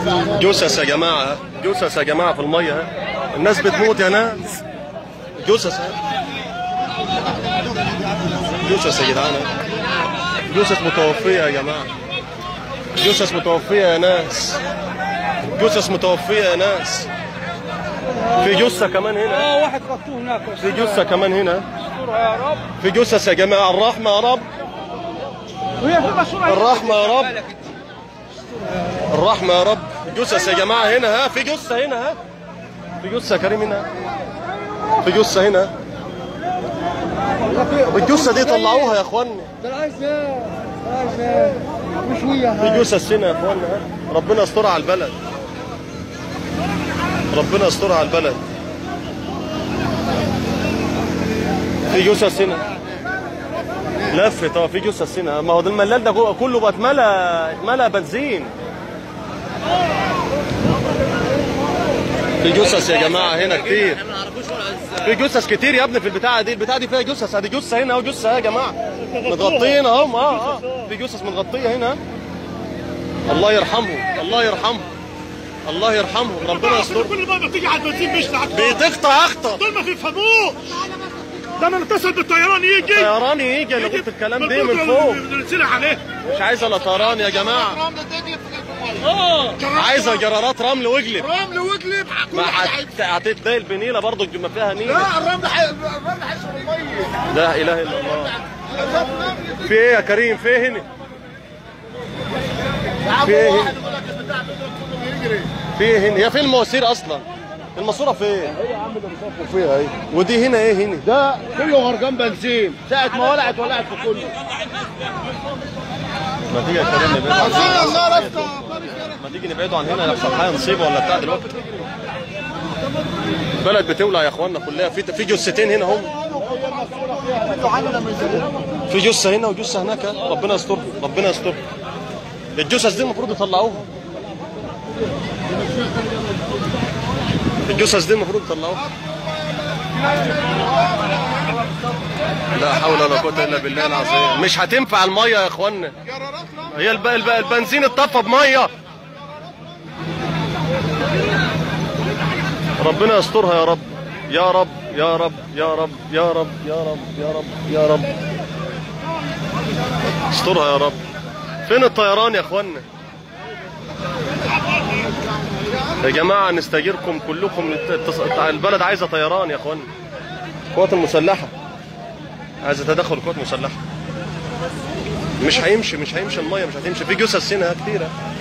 جثث يا جماعه، جثث يا جماعه في الميه، الناس بتموت يا ناس. جثث، جثث يا جدعان، جثث متوفيه يا جماعه، جثث متوفيه يا ناس، جثث متوفيه يا ناس. في جثه كمان هنا، واحد خطوه هناك، في جثه كمان هنا، يا رب. في جثث يا جماعه. الرحمه يا رب، الرحمه يا رب، الرحمه يا رب. جثث يا جماعه هنا، ها في جثه هنا، ها في جثه يا كريم هنا، في جثه هنا. الجثه دي طلعوها يا اخوانا، في جثث هنا يا اخوانا. ربنا يسترها على البلد، ربنا يسترها على البلد. في جثث هنا لفت، في جثث هنا. ما هو ده الملال ده كله بقى اتملى بنزين. في جثث يا جماعه هنا كتير، في جثث كتير يا ابني في البتاعه دي. البتاعه دي فيها جثث، ادي جثه هنا وجثه يا جماعه متغطيين اهم. في جثث متغطيه هنا. الله يرحمهم، الله يرحمهم، الله يرحمهم، ربنا يستر. كل ما بتيجي على البنزين بيشلع بتقطع اخطر، دول ما بيفهموش. ده انا اتصل بالطيران يجي، الطيران يجي. انا قلت الكلام ده من فوق، ننزلها عليه. مش عايزه لا طيران يا جماعه، عايزه جرارات رمل واجلب. رمل واجلب، ما هتتضايق البنيله برضه ما فيها نيل. لا الرمل هيشرب الميه. لا اله الا الله. في ايه يا كريم؟ في ايه هنا؟ في ايه هنا؟ في ايه هنا؟ هي فين المواسير اصلا؟ الماسوره فين؟ ايه يا عم اللي بيصفوا فيها اهي. ودي هنا ايه هنا؟ ده كله غرقان بنزين، ساعة ما ولعت في كله. ما تيجي يا كريم نبعد عن هنا، ما تيجي نبعدوا عن هنا يحصل حاجه نصيبه ولا بتاع دلوقتي. البلد بتولع يا اخوانا كلها. في جثتين هنا هم، في جثه هنا وجثه هناك. ربنا يستر، ربنا يستر. الجثث دي المفروض يطلعوها، الجثث دي المفروض يطلعوها. لا حول ولا قوة الا بالله العظيم. مش هتنفع الميه يا اخوانا، هي البنزين اتطفى بميه. ربنا يسترها يا رب، يا رب يا رب يا رب يا رب يا رب يا رب يا رب. استرها يا رب. فين الطيران يا اخوانا؟ يا جماعه نستجيركم كلكم، البلد عايزه طيران يا اخوانا. القوات المسلحه عايزه تدخل القوات المسلحه. مش هيمشي الميه، مش هتمشي. في جثث هنا كتيره.